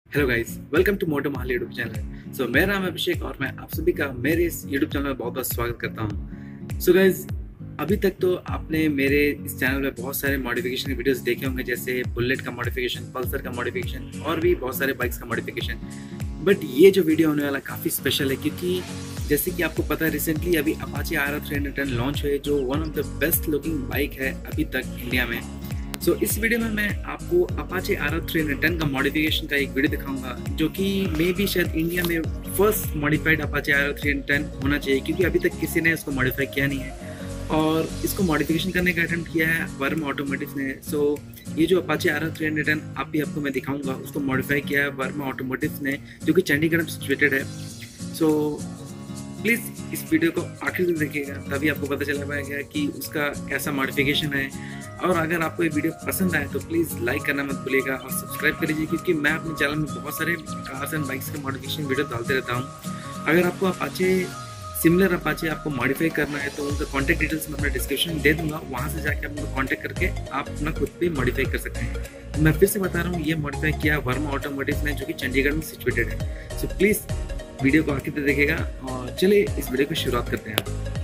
Hello guys, welcome to Moto Mahal YouTube channel. मेरा नाम है अभिषेक और मैं आप सभी का मेरे इस यूट्यूब चैनल में बहुत बहुत स्वागत करता हूँ। गाइस, अभी तक तो आपने मेरे इस चैनल में बहुत सारे मॉडिफिकेशन के वीडियोस देखे होंगे, जैसे बुलेट का मॉडिफिकेशन, पल्सर का मॉडिफिकेशन और भी बहुत सारे बाइक्स का मॉडिफिकेशन। बट ये जो वीडियो होने वाला काफ़ी स्पेशल है, क्योंकि जैसे कि आपको पता है रिसेंटली अभी अपाचे RR310 लॉन्च हुए, जो one of the best looking bike है अभी तक इंडिया में। इस वीडियो में मैं आपको अपाचे RR310 का मॉडिफिकेशन का एक वीडियो दिखाऊंगा, जो कि मे बी शायद इंडिया में फर्स्ट मॉडिफाइड अपाचे RR310 होना चाहिए, क्योंकि अभी तक किसी ने इसको मॉडिफाई किया नहीं है और इसको मॉडिफिकेशन करने का अटेम्प्ट किया है वर्मा ऑटोमोटिव ने। ये जो अपाचे RR310 आपको मैं दिखाऊंगा, उसको मॉडिफाई किया है वर्मा ऑटोमोटिव ने, जो कि चंडीगढ़ में सिचुएटेड है। प्लीज़ इस वीडियो को आखिर तक देखिएगा, तभी आपको पता चला पाएगा कि उसका कैसा मॉडिफिकेशन है। और अगर आपको ये वीडियो पसंद आए तो प्लीज़ लाइक करना मत भूलिएगा और सब्सक्राइब कर लीजिए, क्योंकि मैं अपने चैनल में बहुत सारे कार्स एंड बाइक्स के मॉडिफिकेशन वीडियो डालते रहता हूँ। अगर आपको अपाचे सिमिलर अपाचे आपको मॉडिफाई करना है तो उनका कॉन्टैक्ट डिटेल्स मैं अपने डिस्क्रिप्शन में दे दूंगा, वहाँ से जाके आप उनको कॉन्टैक्ट करके आप अपना खुद भी मॉडिफाई कर सकते हैं। मैं फिर से बता रहा हूँ, ये मॉडिफाई किया वर्मा ऑटोमोटिव ने, जो कि चंडीगढ़ में सिचुएटेड है। प्लीज़ वीडियो को आखिर तक देखिएगा और चलिए इस वीडियो की शुरुआत करते हैं।